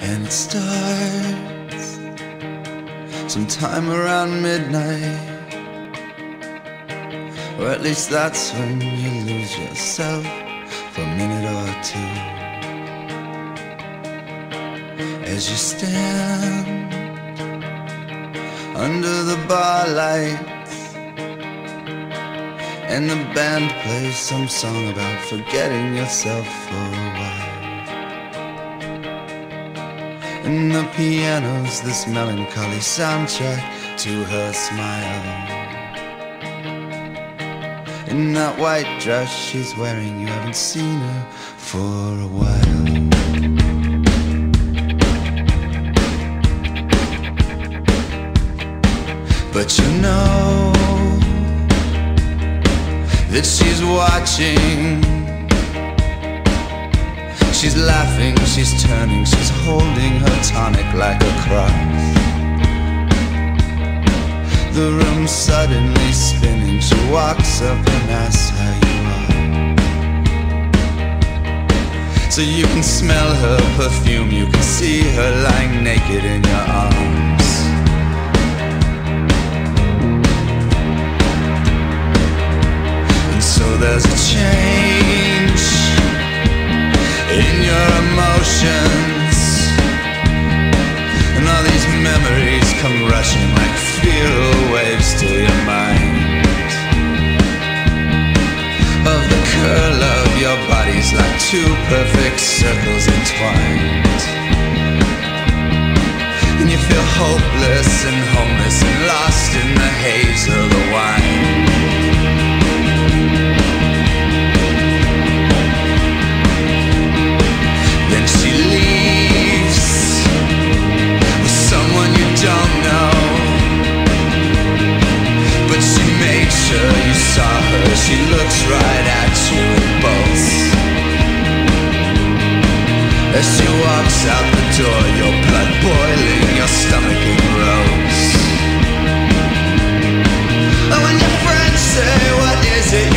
And it starts sometime around midnight, or at least that's when you lose yourself for a minute or two. As you stand under the bar lights, and the band plays some song about forgetting yourself for a while. And the piano's this melancholy soundtrack to her smile. In that white dress she's wearing, you haven't seen her for a while. But you know that she's watching. She's laughing, she's turning, she's holding her tonic like a cross. The room's suddenly spinning. She walks up and asks how you are. So you can smell her perfume, you can see her lying naked in your arms. And so there's a change in your emotions, and all these memories come rushing like feral waves to your mind. Of the curl of your bodies like two perfect circles entwined. And you feel hopeless and homeless and lost in the haze of the wine. Then she leaves with someone you don't know, but she made sure you saw her. She looks right at you and bolts. As she walks out the door, your blood boiling, your stomach grows. And when your friends say, what is it